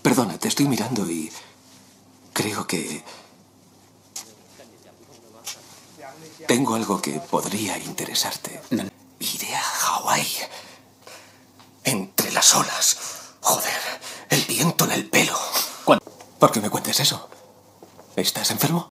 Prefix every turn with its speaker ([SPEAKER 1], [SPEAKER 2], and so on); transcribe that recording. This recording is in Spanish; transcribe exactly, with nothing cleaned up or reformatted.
[SPEAKER 1] Perdona, te estoy mirando y creo que tengo algo que podría interesarte. Iré a Hawái. Entre las olas. Joder, el viento en el pelo.
[SPEAKER 2] ¿Cuándo?
[SPEAKER 1] ¿Por qué me cuentes eso? ¿Estás enfermo?